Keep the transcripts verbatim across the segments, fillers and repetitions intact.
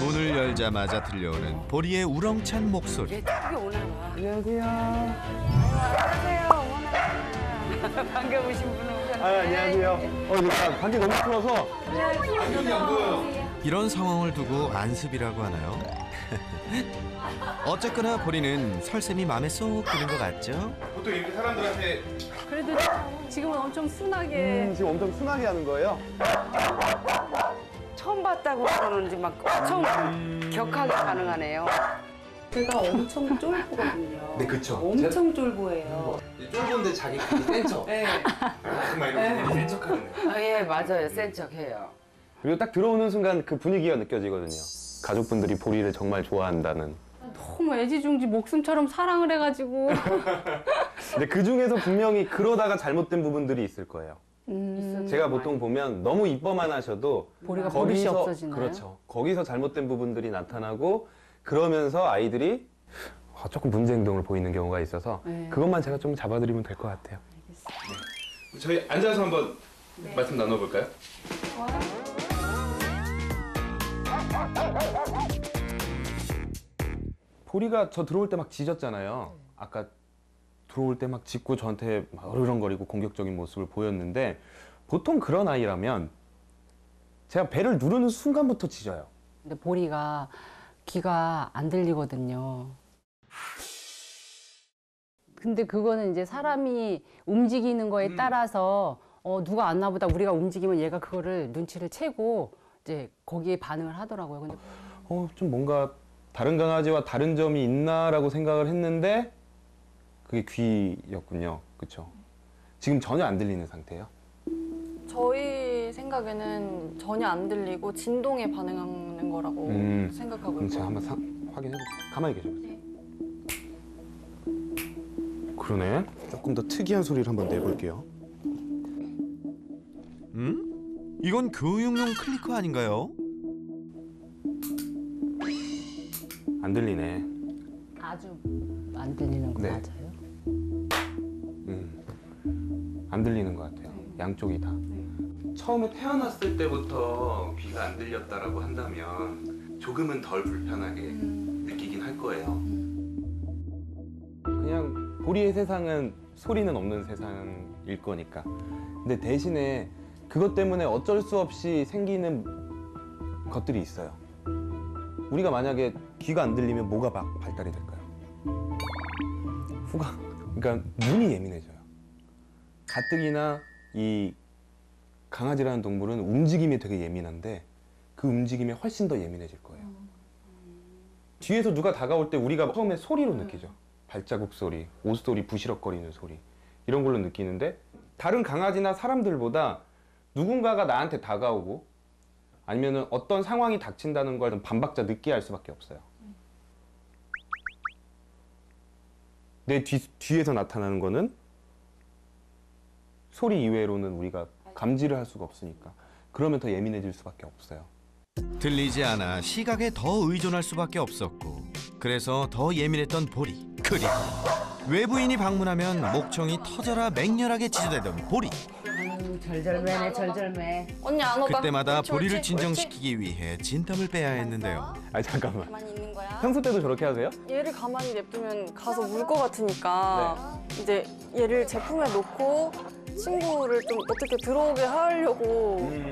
문을 열자마자 들려오는 보리의 우렁찬 목소리. 얘 크게 오나 봐. 안녕하세요. 안녕하세요, 어머나. 반가우신 분 오셨네. 아, 안녕하세요. 어, 이거 다 관계 너무 풀어서. 이런 상황을 두고 안습이라고 하나요? 어쨌거나 보리는 설쌤이 마음에 쏙 드는 것 같죠? 보통 이렇게 사람들한테 그래도 지금은 엄청 순하게. 음, 지금 엄청 순하게 하는 거예요? 처음 봤다고 그러는지 막 엄청 격하게 반응하네요. 제가 엄청 쫄보거든요. 네, 그쵸. 엄청 쫄보예요. 쫄본데 자기 센 척. 네. 정말 이렇게 센 척하는 거. 아, 예, 맞아요. 센 척해요. 그리고 딱 들어오는 순간 그 분위기가 느껴지거든요. 가족분들이 보리를 정말 좋아한다는. 너무 애지중지 목숨처럼 사랑을 해가지고. 근데 그 중에서 분명히 그러다가 잘못된 부분들이 있을 거예요. 음, 제가 보통 보면 너무 이뻐만 하셔도 보리가 버릇이 거기서 없어지나요? 그렇죠. 거기서 잘못된 부분들이 나타나고 그러면서 아이들이 어, 조금 문제 행동을 보이는 경우가 있어서 네. 그것만 제가 좀 잡아드리면 될 것 같아요. 저희 앉아서 한번 말씀 나눠볼까요? 보리가 저 들어올 때 막 짖었잖아요. 아까 들어올 때 막 짖고 저한테 막 어르렁거리고 공격적인 모습을 보였는데 보통 그런 아이라면 제가 배를 누르는 순간부터 짖어요. 근데 보리가 귀가 안 들리거든요. 근데 그거는 이제 사람이 움직이는 거에 따라서 어, 누가 안 나보다 우리가 움직이면 얘가 그거를 눈치를 채고 이제 거기에 반응을 하더라고요. 근데 어, 좀 뭔가 다른 강아지와 다른 점이 있나라고 생각을 했는데 그게 귀였군요. 그렇죠? 지금 전혀 안 들리는 상태예요? 저희 생각에는 전혀 안 들리고 진동에 반응하는 거라고 음, 생각하고 그럼 제가 있고요. 한번 사, 확인해 볼게요. 가만히 계셔보세요. 그러네. 조금 더 특이한 소리를 한번 내볼게요. 음? 이건 교육용 클리커 아닌가요? 안 들리네. 아주 안 들리는 거 네. 맞아요? 음, 안 들리는 것 같아요. 양쪽이 다. 처음에 태어났을 때부터 귀가 안 들렸다라고 한다면 조금은 덜 불편하게 느끼긴 할 거예요. 그냥 보리의 세상은 소리는 없는 세상일 거니까. 근데 대신에 그것 때문에 어쩔 수 없이 생기는 것들이 있어요. 우리가 만약에 귀가 안 들리면 뭐가 막 발달이 될까요? 후각. 그러니까 눈이 예민해져요. 가뜩이나 이 강아지라는 동물은 움직임이 되게 예민한데 그 움직임에 훨씬 더 예민해질 거예요. 뒤에서 누가 다가올 때 우리가 처음에 소리로 느끼죠. 발자국 소리, 옷소리, 부시럭거리는 소리 이런 걸로 느끼는데 다른 강아지나 사람들보다 누군가가 나한테 다가오고 아니면 어떤 상황이 닥친다는 걸 좀 반박자 늦게 할 수밖에 없어요. 내 뒤, 뒤에서 나타나는 거는 소리 이외로는 우리가 감지를 할 수가 없으니까 그러면 더 예민해질 수밖에 없어요. 들리지 않아 시각에 더 의존할 수밖에 없었고 그래서 더 예민했던 보리. 그리고 외부인이 방문하면 목청이 터져라 맹렬하게 짖어대던 보리. 아유, 절절매네, 절절매. 언니 안 오다. 그때마다 옳지, 보리를 옳지, 진정시키기 위해 진땀을 빼야 했는데요. 아니 잠깐만. 가만히 있는 거야. 평소 때도 저렇게 하세요? 얘를 가만히 냅두면 가서 물 것 같으니까 이제 얘를 제품에 놓고 친구를 좀 어떻게 들어오게 하려고. 음.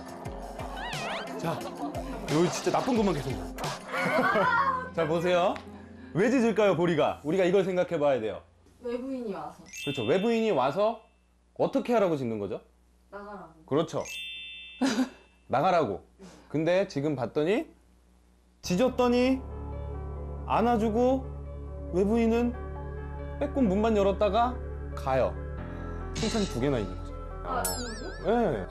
자, 여기 진짜 나쁜 것만 계속. 자, 보세요. 왜 짖을까요, 보리가? 우리가 이걸 생각해 봐야 돼요. 외부인이 와서 그렇죠. 외부인이 와서 어떻게 하라고 짖는 거죠? 나가라고. 그렇죠. 나가라고. 근데 지금 봤더니 짖었더니 안아주고 외부인은 빼꼼 문만 열었다가 가요. 칭찬이 두 개나 있는 거죠. 아, 진짜요? 네.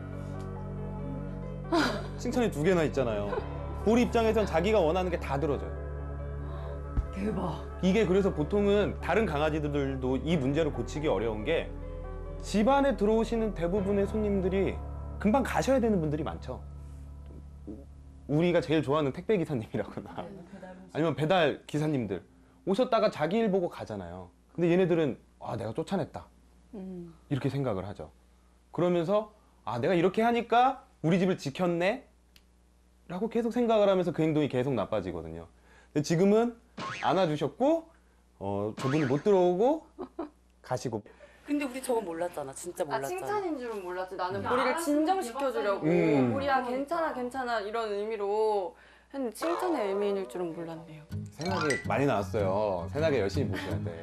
칭찬이 두 개나 있잖아요. 보리 입장에선 자기가 원하는 게 다 들어져요. 대박. 이게 그래서 보통은 다른 강아지들도 이 문제를 고치기 어려운 게 집안에 들어오시는 대부분의 손님들이 금방 가셔야 되는 분들이 많죠. 우리가 제일 좋아하는 택배 기사님이라거나 아니면 배달 기사님들 오셨다가 자기 일 보고 가잖아요. 근데 얘네들은 아 내가 쫓아냈다 이렇게 생각을 하죠. 그러면서 아 내가 이렇게 하니까 우리 집을 지켰네 라고 계속 생각을 하면서 그 행동이 계속 나빠지거든요. 근데 지금은 안아주셨고 어, 저분이 못 들어오고 가시고. 근데 우리 저거 몰랐잖아. 진짜 아, 몰랐잖아. 칭찬인 줄은 몰랐지. 나는 보리를 진정시켜주려고 음. 보리야 괜찮아 괜찮아 이런 의미로 했는데 칭찬의 의미일 줄은 몰랐네요. 새나게 많이 나왔어요. 새나게 열심히 보셔야 돼.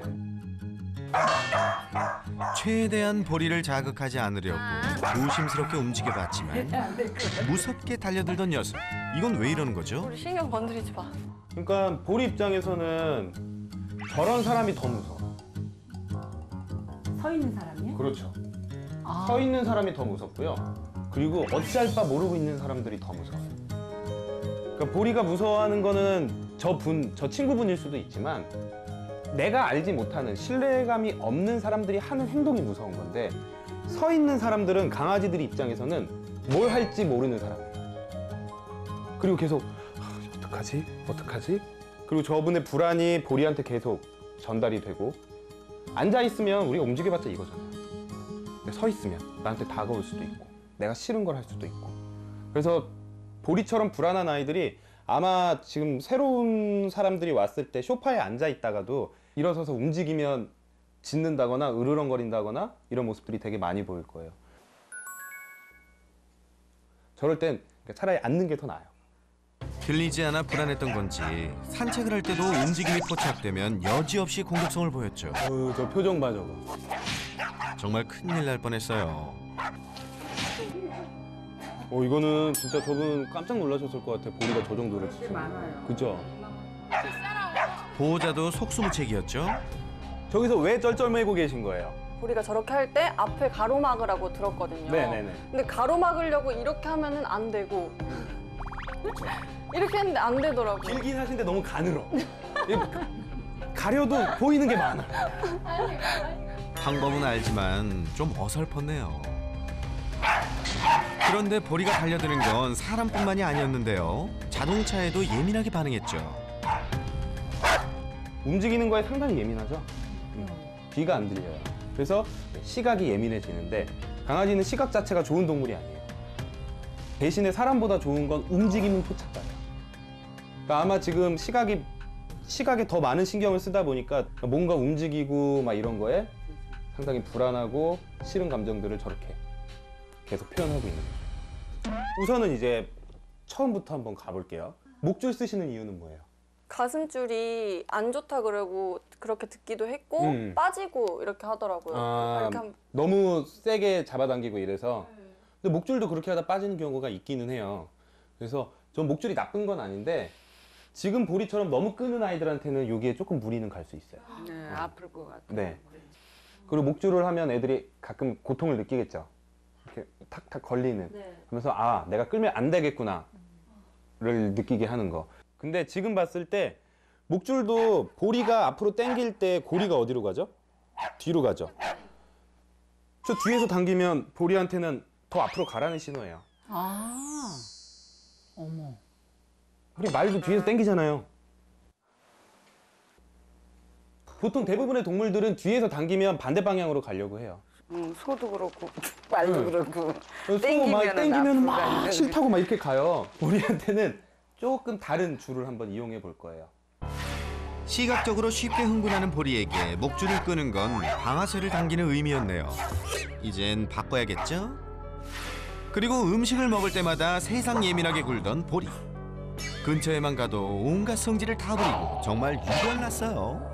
최대한 보리를 자극하지 않으려고 조심스럽게 움직여봤지만 무섭게 달려들던 녀석. 이건 왜 이러는 거죠? 우리 신경 건드리지 마. 그러니까 보리 입장에서는 저런 사람이 더 무서워. 서 있는 사람이요? 그렇죠. 아. 서 있는 사람이 더 무섭고요. 그리고 어찌할 바 모르고 있는 사람들이 더 무서워요. 그러니까 보리가 무서워하는 거는 저 분, 저 친구분일 수도 있지만 내가 알지 못하는 신뢰감이 없는 사람들이 하는 행동이 무서운 건데 서 있는 사람들은 강아지들 입장에서는 뭘 할지 모르는 사람이에요. 그리고 계속 아, 어떡하지? 어떡하지? 그리고 저분의 불안이 보리한테 계속 전달이 되고 앉아 있으면 우리가 움직여봤자 이거잖아요. 근데 서 있으면 나한테 다가올 수도 있고 내가 싫은 걸 할 수도 있고. 그래서 보리처럼 불안한 아이들이 아마 지금 새로운 사람들이 왔을 때 소파에 앉아 있다가도 일어서서 움직이면 짖는다거나 으르렁거린다거나 이런 모습들이 되게 많이 보일 거예요. 저럴 땐 차라리 앉는 게 더 나아요. 들리지 않아 불안했던 건지 산책을 할 때도 움직임이 포착되면 여지없이 공격성을 보였죠. 어휴, 저 표정 봐 저거. 정말 큰일 날 뻔했어요. 어 이거는 진짜 저분 깜짝 놀라셨을 것 같아. 보리가 저 정도로 진짜. 많아요. 그죠? 보호자도 속수무책이었죠. 저기서 왜 쩔쩔매고 계신 거예요? 보리가 저렇게 할 때 앞에 가로막으라고 들었거든요. 네네네. 근데 가로막으려고 이렇게 하면은 안 되고 이렇게 했는데 안 되더라고. 길긴 하신데 너무 가늘어. 가려도 보이는 게 많아. 방법은 알지만 좀 어설펐네요. 그런데 보리가 달려드는 건 사람뿐만이 아니었는데요. 자동차에도 예민하게 반응했죠. 움직이는 거에 상당히 예민하죠. 음, 귀가 안 들려요. 그래서 시각이 예민해지는데 강아지는 시각 자체가 좋은 동물이 아니에요. 대신에 사람보다 좋은 건 움직이는 포착가예요. 그러니까 아마 지금 시각이 시각에 더 많은 신경을 쓰다 보니까 뭔가 움직이고 막 이런 거에 상당히 불안하고 싫은 감정들을 저렇게 계속 표현하고 있는 거죠. 우선은 이제 처음부터 한번 가볼게요. 목줄 쓰시는 이유는 뭐예요? 가슴줄이 안 좋다 그러고 그렇게 듣기도 했고 음. 빠지고 이렇게 하더라고요. 아, 이렇게 하면 너무 세게 잡아당기고 이래서. 근데 목줄도 그렇게 하다 빠지는 경우가 있기는 해요. 그래서 전 목줄이 나쁜 건 아닌데 지금 보리처럼 너무 끄는 아이들한테는 여기에 조금 무리는 갈 수 있어요. 네, 아플 것 같아. 네. 그리고 목줄을 하면 애들이 가끔 고통을 느끼겠죠. 이렇게 탁탁 걸리는. 하면서 아, 내가 끌면 안 되겠구나를 느끼게 하는 거. 근데 지금 봤을 때 목줄도 보리가 앞으로 당길 때 고리가 어디로 가죠? 뒤로 가죠. 저 뒤에서 당기면 보리한테는 더 앞으로 가라는 신호예요. 아, 어머. 우리 말도 뒤에서 당기잖아요. 보통 대부분의 동물들은 뒤에서 당기면 반대 방향으로 가려고 해요. 음, 소도 그렇고 말도 응. 그렇고. 소 막 땡기면은 당기면 막 앞으로 싫다고 막 이렇게 가요. 우리한테는 조금 다른 줄을 한번 이용해 볼 거예요. 시각적으로 쉽게 흥분하는 보리에게 목줄을 끄는 건 방아쇠를 당기는 의미였네요. 이젠 바꿔야겠죠? 그리고 음식을 먹을 때마다 세상 예민하게 굴던 보리. 근처에만 가도 온갖 성질을 다 부리고 정말 유별났어요.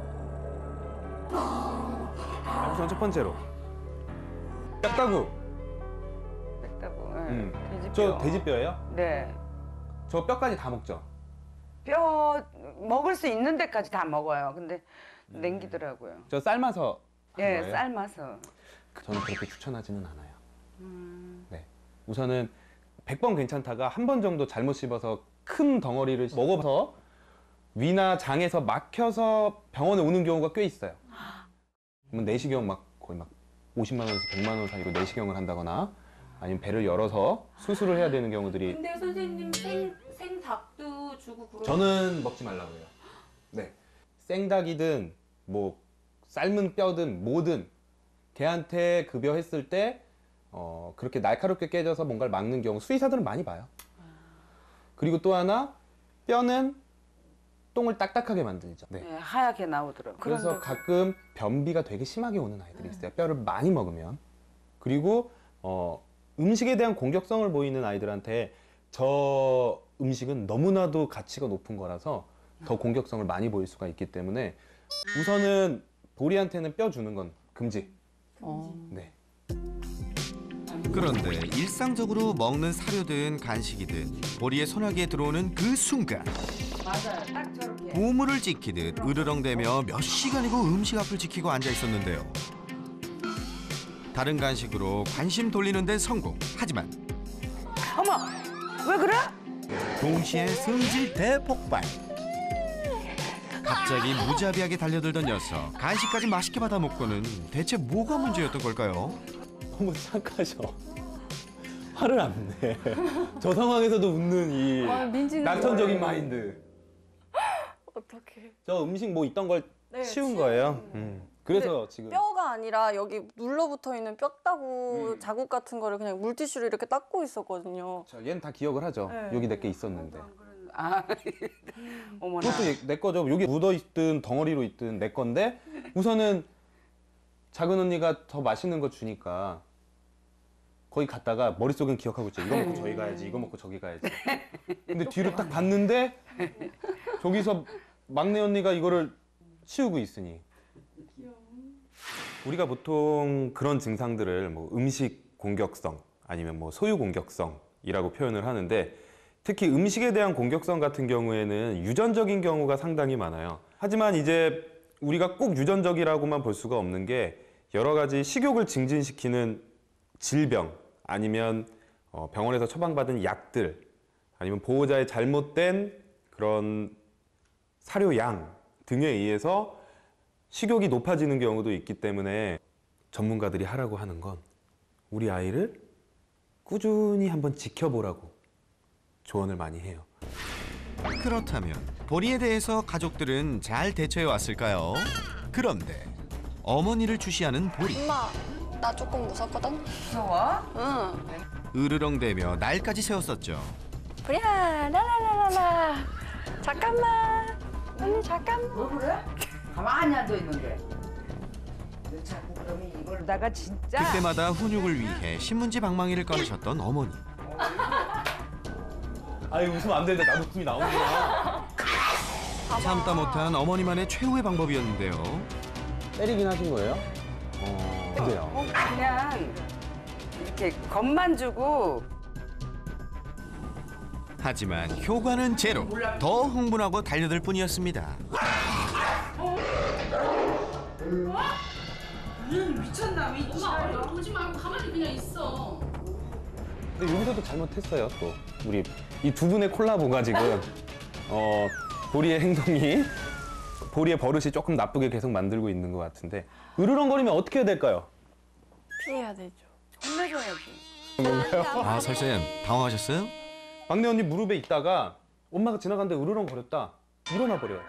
우선 첫 번째로 뼈다구. 뺐다고. 네. 음. 돼지뼈. 저 돼지뼈예요? 네. 저 뼈까지 다 먹죠. 뼈 먹을 수 있는 데까지 다 먹어요. 근데 냉기더라고요. 저 삶아서 한 예, 거예요? 삶아서. 저는 그렇게 추천하지는 않아요. 네. 우선은 백 번 괜찮다가 한 번 정도 잘못 씹어서 큰 덩어리를 먹어서 위나 장에서 막혀서 병원에 오는 경우가 꽤 있어요. 그러면 내시경 막 거의 막 오십만 원에서 백만 원 사이로 내시경을 한다거나 아니면 배를 열어서 수술을 해야 되는 경우들이. 근데 선생님 생, 생닭도 주고 그러 저는 먹지 말라고 해요. 네. 생닭이든 뭐 삶은 뼈든 뭐든 개한테 급여했을 때 어, 그렇게 날카롭게 깨져서 뭔가를 막는 경우 수의사들은 많이 봐요. 그리고 또 하나 뼈는 똥을 딱딱하게 만들죠. 네. 네, 하얗게 나오더라고요. 그래서 그런데 가끔 변비가 되게 심하게 오는 아이들이 있어요. 뼈를 많이 먹으면. 그리고 어, 음식에 대한 공격성을 보이는 아이들한테 저 음식은 너무나도 가치가 높은 거라서 더 공격성을 많이 보일 수가 있기 때문에 우선은 보리한테는 뼈 주는 건 금지. 어. 네. 그런데 일상적으로 먹는 사료든 간식이든 보리의 소나기에 들어오는 그 순간 맞아요. 딱 저렇게. 보물을 지키듯 으르렁대며 몇 시간이고 음식 앞을 지키고 앉아 있었는데요. 다른 간식으로 관심 돌리는 데 성공. 하지만 어머, 왜 그래? 동시에 성질 대폭발. 갑자기 무자비하게 달려들던 녀석. 간식까지 맛있게 받아 먹고는 대체 뭐가 문제였던 걸까요? 너무 착하셔. 화를 안 내. 저 상황에서도 웃는 이 아, 민지는 낙천적인 마인드. 어떡해. 저 음식 뭐 있던 걸 네, 치운 치운 거예요. 음. 그래서 지금 뼈가 아니라 여기 눌러붙어 있는 뼈다구 음. 자국 같은 거를 그냥 물티슈로 이렇게 닦고 있었거든요. 자, 얘는 다 기억을 하죠. 네. 여기 내 게 있었는데. 아, 어머나. 그것도 얘- 내 거죠. 여기 묻어 있든 덩어리로 있든 내 건데 우선은 작은 언니가 더 맛있는 거 주니까 거기 갔다가 머릿속은 기억하고 있죠. 이거 먹고 저기 가야지. 이거 먹고 저기 가야지. 근데 뒤로 딱 봤는데 저기서 막내 언니가 이거를 치우고 있으니. 우리가 보통 그런 증상들을 뭐 음식 공격성 아니면 뭐 소유 공격성이라고 표현을 하는데 특히 음식에 대한 공격성 같은 경우에는 유전적인 경우가 상당히 많아요. 하지만 이제 우리가 꼭 유전적이라고만 볼 수가 없는 게 여러 가지 식욕을 증진시키는 질병 아니면 어, 병원에서 처방받은 약들 아니면 보호자의 잘못된 그런 사료양 등에 의해서 식욕이 높아지는 경우도 있기 때문에 전문가들이 하라고 하는 건 우리 아이를 꾸준히 한번 지켜보라고 조언을 많이 해요. 그렇다면 보리에 대해서 가족들은 잘 대처해 왔을까요? 그런데 어머니를 주시하는 보리. 엄마, 나 조금 무섭거든? 무서워? 응. 으르렁대며 날까지 세웠었죠. 보리야, 라라라라라. 잠깐만. 언니 잠깐만. 왜 그래? 가만히 앉아 있는데. 너 자꾸 그러면 이걸다가 진짜. 그때마다 훈육을 위해 신문지 방망이를 꺼내셨던 어머니. 아이 웃으면 안 되는데 나도 웃음이 나오는구나. 참다 못한 어머니만의 최후의 방법이었는데요. 때리긴 하신 거예요? 어, 그래요. 어, 그냥 이렇게 겁만 주고. 하지만 효과는 제로. 더 흥분하고 달려들 뿐이었습니다. 미쳤나? 엄마 오지 말고 가만히 그냥 있어. 근데 여기서도 잘못했어요. 또 우리 이 두 분의 콜라보가 지금 어, 보리의 행동이 보리의 버릇이 조금 나쁘게 계속 만들고 있는 것 같은데 으르렁거리면 어떻게 해야 될까요? 피해야 되죠. 혼내줘야지. 아, 설쌤 당황하셨어요? 막내 언니 무릎에 있다가 엄마가 지나가는데 으르렁거렸다. 일어나 버려야죠.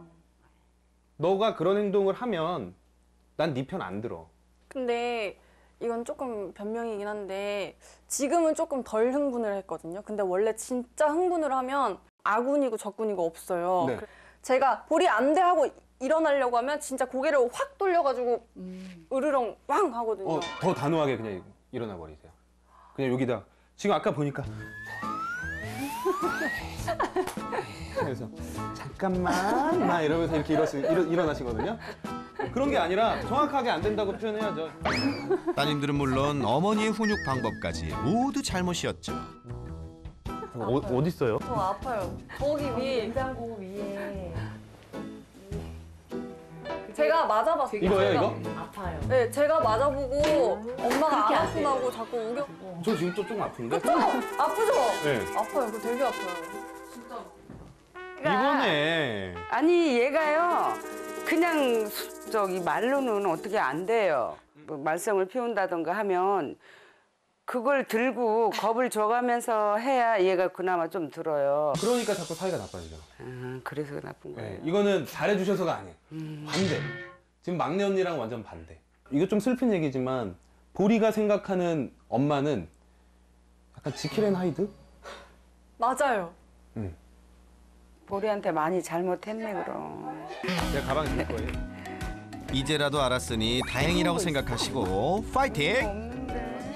너가 그런 행동을 하면 난 네 편 안 들어. 근데 이건 조금 변명이긴 한데 지금은 조금 덜 흥분을 했거든요. 근데 원래 진짜 흥분을 하면 아군이고 적군이고 없어요. 네. 제가 보리 안 돼 하고 일어나려고 하면 진짜 고개를 확 돌려가지고 으르렁 왕 하거든요. 어, 더 단호하게 그냥 일어나 버리세요. 그냥 여기다 지금 아까 보니까 그래서 잠깐만 막 이러면서 이렇게 일어시, 일어, 일어나시거든요. 그런 게 아니라 정확하게 안 된다고 표현해야죠. 따님들은 물론 어머니의 훈육 방법까지 모두 잘못이었죠. 어, 어디 있어요? 저 아파요. 거기 위에 냉장고 위에. 제가 맞아봤어요. 이거예요, 제가. 이거? 아파요. 네, 제가 맞아보고 엄마가 안 아프다고 자꾸 우겨. 저 지금 또 좀 아픈데? 아프죠? 네. 아파요. 그거 되게 아파요. 이거네. 아니 얘가요 그냥 수- 저기 말로는 어떻게 안 돼요. 뭐 말썽을 피운다던가 하면 그걸 들고 겁을 줘가면서 해야 얘가 그나마 좀 들어요. 그러니까 자꾸 사이가 나빠지죠. 아, 그래서 나쁜 거예요. 네, 이거는 잘해주셔서가 아니에요. 반대. 지금 막내 언니랑 완전 반대. 이거 좀 슬픈 얘기지만 보리가 생각하는 엄마는 약간 지킬 앤 하이드? 맞아요. 음. 보리한테 많이 잘못했네 그럼. 제가 가방 줄 거예요. 이제라도 알았으니 다행이라고 생각하시고 파이팅! 없는데.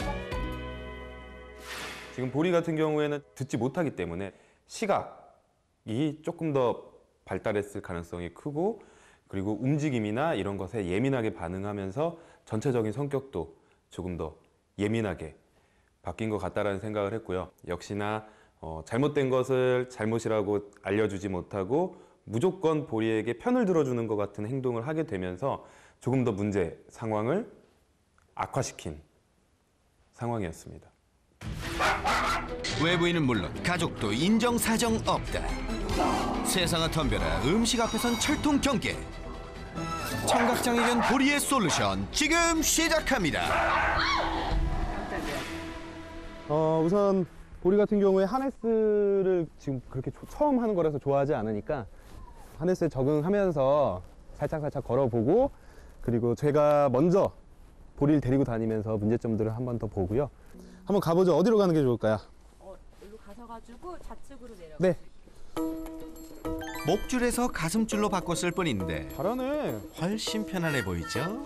지금 보리 같은 경우에는 듣지 못하기 때문에 시각이 조금 더 발달했을 가능성이 크고, 그리고 움직임이나 이런 것에 예민하게 반응하면서 전체적인 성격도 조금 더 예민하게 바뀐 것 같다라는 생각을 했고요. 역시나 어, 잘못된 것을 잘못이라고 알려주지 못하고 무조건 보리에게 편을 들어주는 것 같은 행동을 하게 되면서 조금 더 문제 상황을 악화시킨 상황이었습니다. 외부인은 물론 가족도 인정사정 없다. 세상아 덤벼라 음식 앞에선 철통 경계. 청각장애견 보리의 솔루션 지금 시작합니다. 어, 우선 보리 같은 경우에 하네스를 지금 그렇게 조- 처음 하는 거라서 좋아하지 않으니까 하네스에 적응하면서 살짝살짝 걸어보고, 그리고 제가 먼저 보리를 데리고 다니면서 문제점들을 한 번 더 보고요. 한번 가보죠. 어디로 가는 게 좋을까요? 어, 일로 가셔가지고 좌측으로 내려. 네. 목줄에서 가슴줄로 바꿨을 뿐인데 잘하네. 훨씬 편안해 보이죠?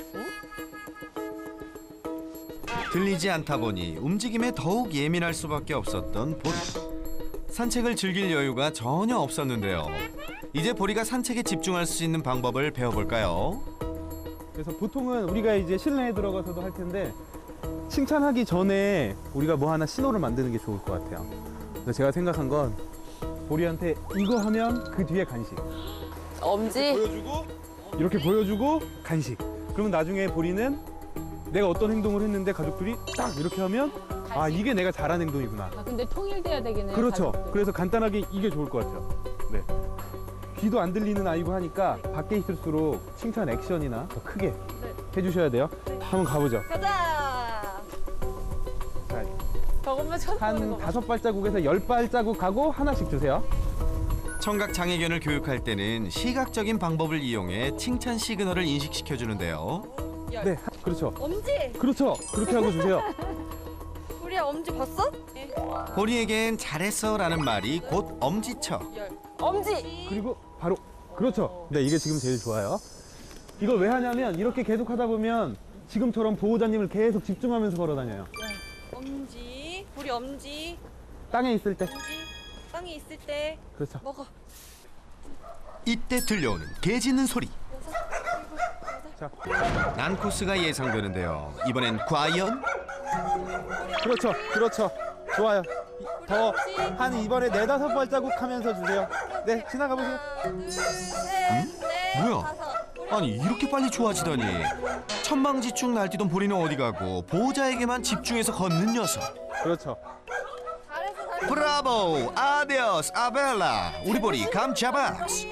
들리지 않다 보니 움직임에 더욱 예민할 수밖에 없었던 보리. 산책을 즐길 여유가 전혀 없었는데요. 이제 보리가 산책에 집중할 수 있는 방법을 배워볼까요? 그래서 보통은 우리가 이제 실내에 들어가서도 할 텐데 칭찬하기 전에 우리가 뭐 하나 신호를 만드는 게 좋을 것 같아요. 그래서 제가 생각한 건 보리한테 이거 하면 그 뒤에 간식. 엄지. 보여주고 이렇게 보여주고 간식. 그러면 나중에 보리는 내가 어떤 행동을 했는데 가족들이 딱 이렇게 하면 아 이게 내가 잘한 행동이구나. 아, 근데 통일돼야 되겠네요. 그렇죠. 가족들. 그래서 간단하게 이게 좋을 것 같아요. 네. 귀도 안 들리는 아이고 하니까 밖에 있을수록 칭찬 액션이나 더 크게 해주셔야 돼요. 한번 가보죠. 가자. 자, 저것만 쳐다보는 한 거 봐. 다섯 발자국에서 열 발자국 가고 하나씩 주세요. 청각장애견을 교육할 때는 시각적인 방법을 이용해 칭찬 시그널을 인식시켜주는데요. 네, 그렇죠. 엄지. 그렇죠. 그렇게 하고 주세요. 우리야 엄지 봤어? 보리에겐 잘했어 라는 말이 곧 엄지척. 엄지. 그리고 바로 그렇죠. 네, 이게 지금 제일 좋아요. 이걸 왜 하냐면 이렇게 계속 하다 보면 지금처럼 보호자님을 계속 집중하면서 걸어 다녀요. 엄지, 우리 엄지, 땅에 있을 때. 엄지, 땅에 있을 때 그렇죠. 먹어. 이때 들려오는 개 짖는 소리. 자, 난 코스가 예상되는데요. 이번엔 과연? 그렇죠. 그렇죠. 좋아요. 더 한 이번에 네다섯 발자국 하면서 주세요. 네, 지나가 보세요. 하나, 둘, 셋, 넷, 뭐야? 다섯. 아니 이렇게 빨리 좋아지다니. 천방지축 날뛰던 보리는 어디 가고 보호자에게만 집중해서 걷는 녀석. 그렇죠. 잘했어, 잘했어. 브라보! 아디오스 아벨라! 우리 보리 감자박스!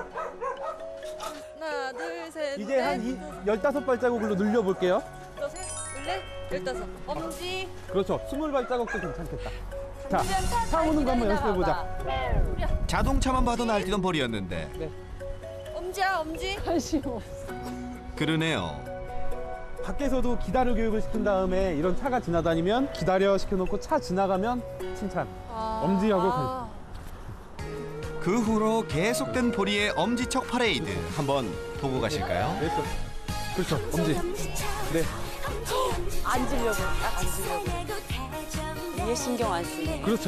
하나, 둘, 셋, 이제 한 넷, 이, 열다섯 발자국으로 늘려 볼게요. 다섯, 셋, 열넷, 열다섯. 엄지. 그렇죠. 스물 발자국도 괜찮겠다. 자, 차 오는 거 한번 연습해 보자. 자동차만 봐도 날뛰던 보리였는데 엄지야, 엄지. 관심 없어. 그러네요. 밖에서도 기다려 교육을 시킨 다음에 이런 차가 지나다니면 기다려 시켜놓고 차 지나가면 칭찬. 엄지하고 아, 그 후로 계속된 보리의 엄지척 파레이드 한번 보고 가실까요? 됐어. 그렇죠. 엄지. 네. 앉으려고. 딱 앉으려고. 위에 신경 안 쓰네. 그렇죠.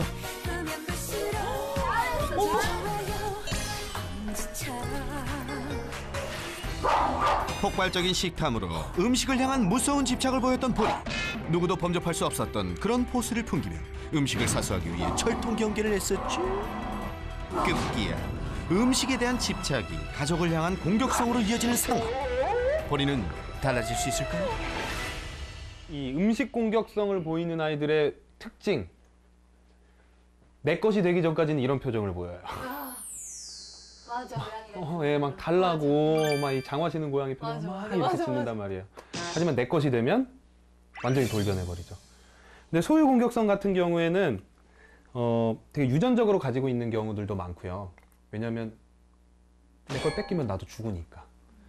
폭발적인 식탐으로 음식을 향한 무서운 집착을 보였던 보리. 누구도 범접할 수 없었던 그런 포스를 풍기며 음식을 사수하기 위해 철통 경계를 했었죠. 급기야 음식에 대한 집착이 가족을 향한 공격성으로 이어지는 상황. 보리는 달라질 수 있을까요? 이 음식 공격성을 보이는 아이들의 특징. 내 것이 되기 전까지는 이런 표정을 보여요. 맞아. 어, 예, 막 달라고 막 이 장화시는 고양이 표정 막 이렇게 맞아, 짓는단 말이에요. 하지만 내 것이 되면 완전히 돌변해 버리죠. 근데 소유 공격성 같은 경우에는 어, 되게 유전적으로 가지고 있는 경우들도 많고요. 왜냐하면 내 걸 뺏기면 나도 죽으니까.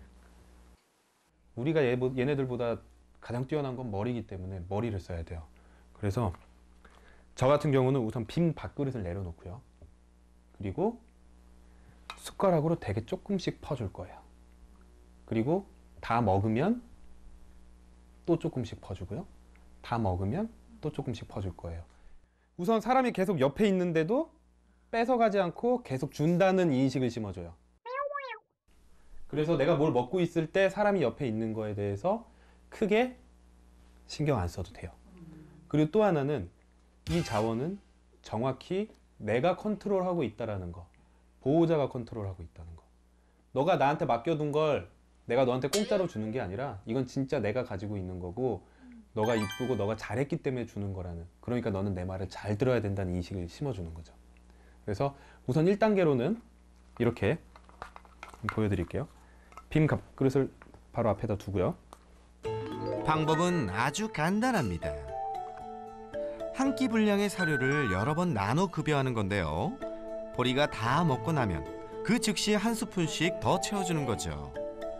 우리가 얘, 얘네들보다 가장 뛰어난 건 머리이기 때문에 머리를 써야 돼요. 그래서 저 같은 경우는 우선 빈 밥그릇을 내려놓고요. 그리고 숟가락으로 되게 조금씩 퍼줄 거예요. 그리고 다 먹으면 또 조금씩 퍼주고요. 다 먹으면 또 조금씩 퍼줄 거예요. 우선 사람이 계속 옆에 있는데도 뺏어가지 않고 계속 준다는 인식을 심어줘요. 그래서 내가 뭘 먹고 있을 때 사람이 옆에 있는 거에 대해서 크게 신경 안 써도 돼요. 그리고 또 하나는 이 자원은 정확히 내가 컨트롤하고 있다는 거. 보호자가 컨트롤하고 있다는 거. 너가 나한테 맡겨둔 걸 내가 너한테 공짜로 주는 게 아니라 이건 진짜 내가 가지고 있는 거고 너가 이쁘고 너가 잘했기 때문에 주는 거라는, 그러니까 너는 내 말을 잘 들어야 된다는 인식을 심어주는 거죠. 그래서 우선 일 단계로는 이렇게 보여드릴게요. 빈 밥그릇을 바로 앞에다 두고요. 방법은 아주 간단합니다. 한 끼 분량의 사료를 여러 번 나눠 급여하는 건데요. 보리가 다 먹고 나면 그 즉시 한 스푼씩 더 채워주는 거죠.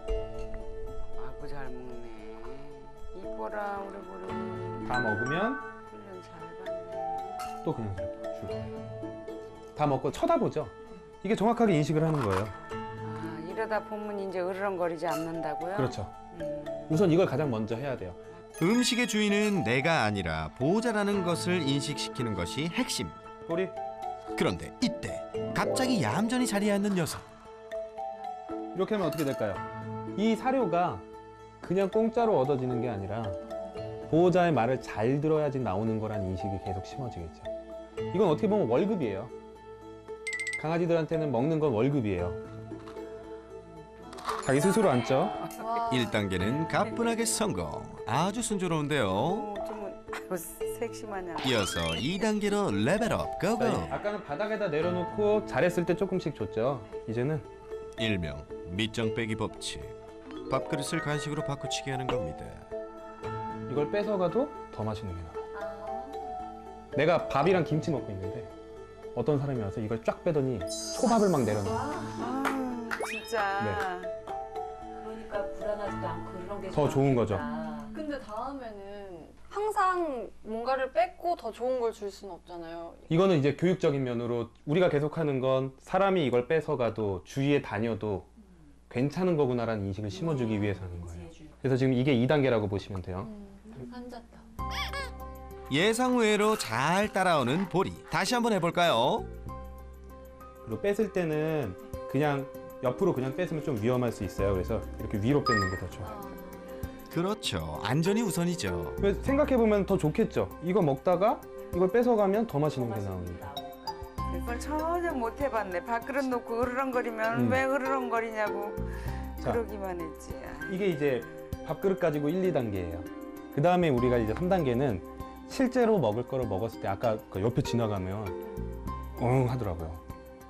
아구 잘 먹네. 이뻐라 우리 보리. 다 먹으면 훈련 잘 받네. 또 그냥 줄 거예요. 다 먹고 쳐다보죠. 이게 정확하게 인식을 하는 거예요. 아, 이러다 보면 이제 으르렁거리지 않는다고요? 그렇죠. 음. 우선 이걸 가장 먼저 해야 돼요. 음식의 주인은 내가 아니라 보호자라는 것을 인식시키는 것이 핵심. 보리, 그런데 이때 갑자기 얌전히 자리에 앉는 녀석. 이렇게 하면 어떻게 될까요? 이 사료가 그냥 공짜로 얻어지는 게 아니라 보호자의 말을 잘 들어야지 나오는 거란 인식이 계속 심어지겠죠. 이건 어떻게 보면 월급이에요. 강아지들한테는 먹는 건 월급이에요. 자기 스스로 앉죠. 와. 일 단계는 가뿐하게 성공. 아주 순조로운데요. 어, 좀 아이고 섹시마냥. 이어서 이 단계로 레벨업 고고. 자, 아까는 바닥에다 내려놓고 잘했을 때 조금씩 줬죠. 이제는 일명 밑장 빼기 법칙. 밥그릇을 간식으로 바꾸치게 하는 겁니다. 이걸 뺏어가도 더 맛있는 게 나와요. 내가 밥이랑 김치 먹고 있는데 어떤 사람이 와서 이걸 쫙 빼더니 초밥을 막 내려놔. 아, 진짜. 그러니까 불안하지도 않고 이런 게 더 좋은 거죠. 근데 다음에는 항상 뭔가를 뺏고 더 좋은 걸 줄 수는 없잖아요. 이거는 이제 교육적인 면으로 우리가 계속하는 건 사람이 이걸 뺏어가도 주위에 다녀도 괜찮은 거구나라는 인식을 심어주기 위해서 하는 거예요. 그래서 지금 이게 이 단계라고 보시면 돼요. 음, 앉았다. 예상 외로 잘 따라오는 보리. 다시 한번 해볼까요? 그리고 뺏을 때는 그냥 옆으로 그냥 뺏으면 좀 위험할 수 있어요. 그래서 이렇게 위로 뺏는 게 더 좋아요. 그렇죠. 안전이 우선이죠. 생각해보면 더 좋겠죠. 이거 먹다가 이걸 뺏어가면 더 맛있는 게 나옵니다. 이걸 전혀 못 해봤네. 밥그릇 놓고 으르렁거리면 음. 왜 으르렁거리냐고 자, 그러기만 했지. 아. 이게 이제 밥그릇 가지고 일, 이 단계예요. 그 다음에 우리가 이제 삼 단계는 실제로 먹을 거를 먹었을 때 아까 그 옆에 지나가면 엉 하더라고요.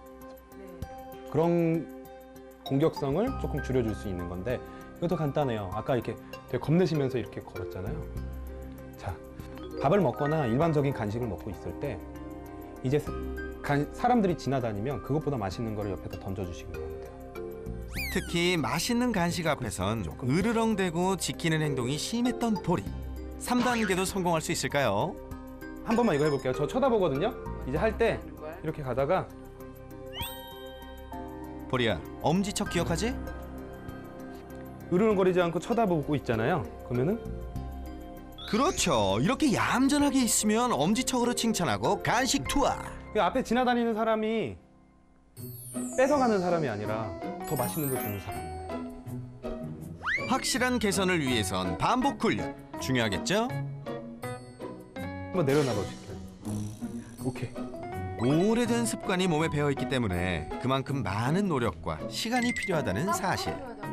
그런 공격성을 조금 줄여줄 수 있는 건데 이것도 간단해요. 아까 이렇게 되게 겁내시면서 이렇게 걸었잖아요. 자, 밥을 먹거나 일반적인 간식을 먹고 있을 때 이제 간, 사람들이 지나다니면 그것보다 맛있는 거를 옆에다 던져주시면 돼요. 특히 맛있는 간식 앞에선 으르렁대고 지키는 행동이 심했던 보리. 삼 단계도 성공할 수 있을까요? 한 번만 이거 해볼게요. 저 쳐다보거든요. 이제 할 때 하는 거야? 이렇게 가다가 보리야, 엄지척 기억하지? 으르렁거리지 않고 쳐다보고 있잖아요. 그러면은 그렇죠. 이렇게 얌전하게 있으면 엄지척으로 칭찬하고 간식 투하. 그 앞에 지나다니는 사람이 뺏어가는 사람이 아니라 더 맛있는 거 주는 사람. 확실한 개선을 위해선 반복 훈련 중요하겠죠? 한번 내려놔 보실게요. 오케이. 오래된 습관이 몸에 배어있기 때문에 그만큼 많은 노력과 시간이 필요하다는 사실.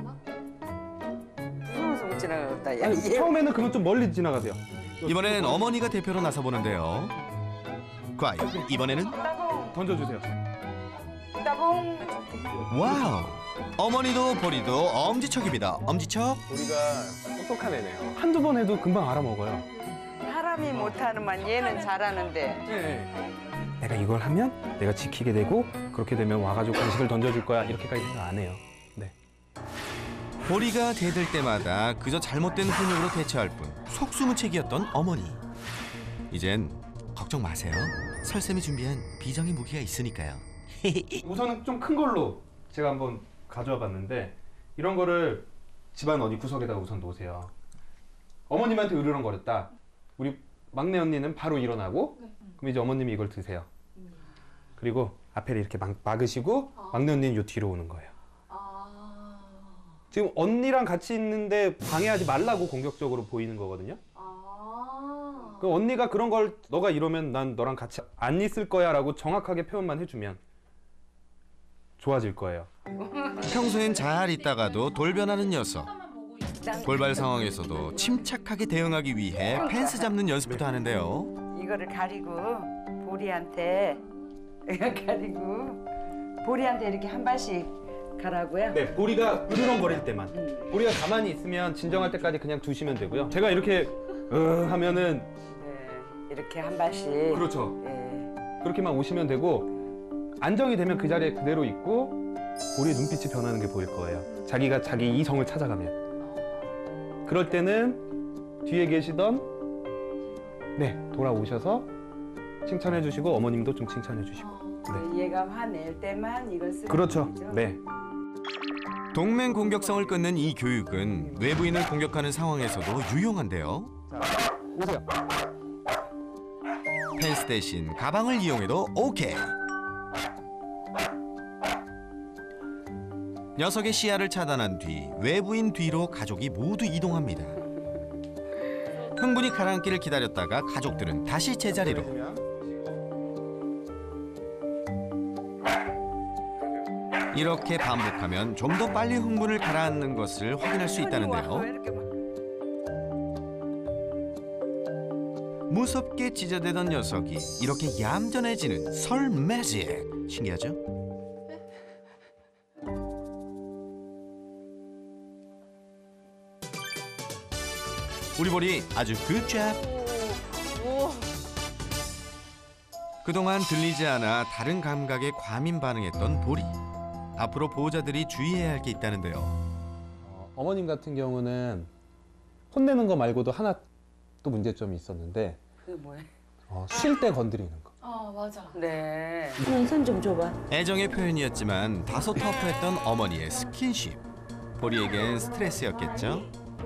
무서워서 못 지나가겠다. 야, 아니, 얘 처음에는 그러면 좀 멀리 지나가세요. 이번엔 어머니가 대표로 나서보는데요. 과연 이번에는? 던져주세요. 따봉. 와우! 어머니도 보리도 엄지척입니다. 엄지척. 우리가 똑똑한 애네요. 한두 번 해도 금방 알아먹어요. 사람이 못하는만 얘는 잘하는데. 네. 내가 이걸 하면 내가 지키게 되고 그렇게 되면 와가지고 간식을 던져줄 거야. 이렇게까지 생각 안 해요. 네. 보리가 대들 때마다 그저 잘못된 훈육으로 대처할 뿐 속수무책이었던 어머니. 이젠 걱정 마세요. 설쌤이 준비한 비장의 무기가 있으니까요. 우선은 좀 큰 걸로 제가 한번 가져와 봤는데 이런 거를 집안 어디 구석에다가 우선 놓으세요. 어머님한테 으르렁거렸다. 우리 막내 언니는 바로 일어나고 그럼 이제 어머님이 이걸 드세요. 그리고 앞에를 이렇게 막, 막으시고 막내 언니는 요 뒤로 오는 거예요. 지금 언니랑 같이 있는데 방해하지 말라고 공격적으로 보이는 거거든요. 그 언니가 그런 걸 너가 이러면 난 너랑 같이 안 있을 거야 라고 정확하게 표현만 해주면 좋아질 거예요. 평소엔 잘 있다가도 돌변하는 녀석. 돌발 상황에서도 침착하게 대응하기 위해 펜스 잡는 연습부터 하는데요. 이거를 가리고 보리한테 가리고 보리한테 이렇게 한 발씩 가라고요? 네, 보리가 으르렁거릴 때만. 음. 보리가 가만히 있으면 진정할 때까지 그냥 두시면 되고요. 제가 이렇게 으 하면은 네, 이렇게 한 발씩. 그렇죠. 예. 그렇게만 오시면 되고 안정이 되면 그 자리에 그대로 있고 보리의 눈빛이 변하는 게 보일 거예요. 자기가 자기 이성을 찾아가면. 그럴 때는 뒤에 계시던 네, 돌아오셔서 칭찬해 주시고 어머님도 좀 칭찬해 주시고. 네. 얘가 화낼 때만 이걸 쓰는 그렇죠. 거죠? 네. 동맹 공격성을 끊는 이 교육은 외부인을 공격하는 상황에서도 유용한데요. 오세요. 펜스 대신 가방을 이용해도 오케이. 녀석의 시야를 차단한 뒤 외부인 뒤로 가족이 모두 이동합니다. 흥분이 가라앉기를 기다렸다가 가족들은 다시 제자리로. 이렇게 반복하면 좀 더 빨리 흥분을 가라앉는 것을 확인할 수 있다는데요. 무섭게 찢어대던 녀석이 이렇게 얌전해지는 설 매직. 신기하죠? 우리 보리 아주 굿잡. 그동안 들리지 않아 다른 감각에 과민 반응했던 보리. 앞으로 보호자들이 주의해야 할 게 있다는데요. 어, 어머님 같은 경우는 혼내는 거 말고도 하나 또 문제점이 있었는데 그게 뭐예요? 어, 쉴 때 건드리는 거. 아 맞아. 네. 손 좀 줘봐. 애정의 표현이었지만 다소 터프했던 어머니의 스킨십. 보리에겐 스트레스였겠죠?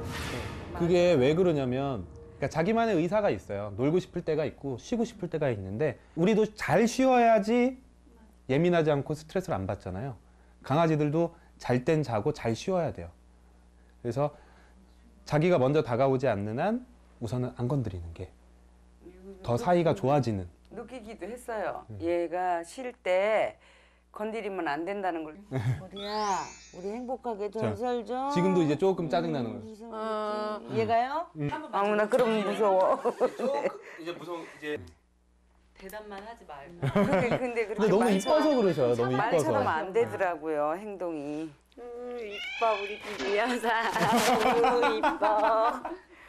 그게 왜 그러냐면 그러니까 자기만의 의사가 있어요. 놀고 싶을 때가 있고 쉬고 싶을 때가 있는데 우리도 잘 쉬어야지 예민하지 않고 스트레스를 안 받잖아요. 강아지들도 잘 땐 자고 잘 쉬어야 돼요. 그래서 자기가 먼저 다가오지 않는 한 우선은 안 건드리는 게 더 사이가 좋아지는. 느끼기도 했어요. 얘가 쉴 때 건드리면 안 된다는 걸. 우리야, 우리 행복하게 잘 살자. 지금도 이제 조금 짜증나는 거예요. 어, 얘가요? 아무나 그럼 무서워. 이제 무서운 이제 대답만 하지 말고. 근데 근데 그렇게 근데 너무 말 이뻐서 쳐도- 그러셔요. 너무 말처럼 이뻐서. 안 되더라고요, 행동이. 음, 이뻐 우리 집이 여사. 아우, 이뻐.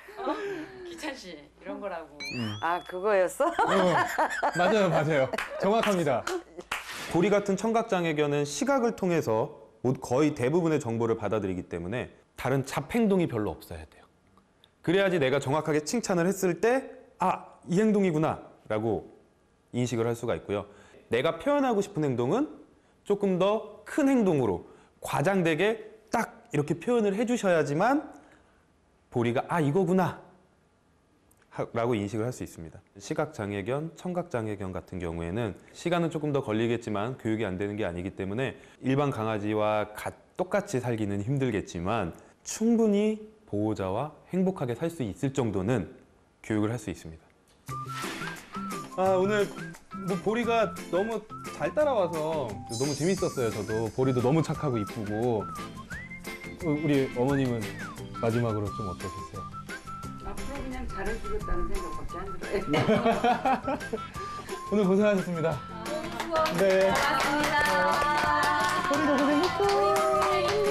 기찬 씨 이런 거라고. 아, 그거였어? 어, 맞아요, 맞아요. 정확합니다. 보리 같은 청각장애견은 시각을 통해서 거의 대부분의 정보를 받아들이기 때문에 다른 잡행동이 별로 없어야 돼요. 그래야지 내가 정확하게 칭찬을 했을 때 아, 이 행동이구나 라고 인식을 할 수가 있고요. 내가 표현하고 싶은 행동은 조금 더 큰 행동으로 과장되게 딱 이렇게 표현을 해주셔야지만 보리가 아, 이거구나 라고 인식을 할 수 있습니다. 시각장애견, 청각장애견 같은 경우에는 시간은 조금 더 걸리겠지만 교육이 안 되는 게 아니기 때문에 일반 강아지와 가, 똑같이 살기는 힘들겠지만 충분히 보호자와 행복하게 살 수 있을 정도는 교육을 할 수 있습니다. 아, 오늘 뭐 보리가 너무 잘 따라와서 너무 재밌었어요. 저도 보리도 너무 착하고 이쁘고. 우리 어머님은 마지막으로 좀 어떠셨어요? 앞으로 그냥 잘해주겠다는 생각밖에 안 들어요. 오늘 고생하셨습니다. 네. 보리도 고생했어.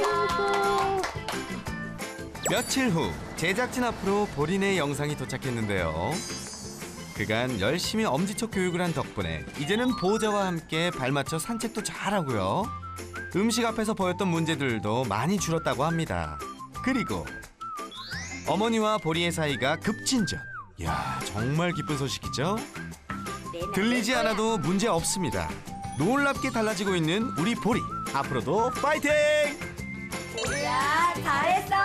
며칠 후 제작진 앞으로 보리네 영상이 도착했는데요. 그간 열심히 엄지척 교육을 한 덕분에 이제는 보호자와 함께 발맞춰 산책도 잘하고요. 음식 앞에서 보였던 문제들도 많이 줄었다고 합니다. 그리고 어머니와 보리의 사이가 급진전. 이야, 정말 기쁜 소식이죠? 들리지 않아도 문제 없습니다. 놀랍게 달라지고 있는 우리 보리. 앞으로도 파이팅! 우리야 잘했어.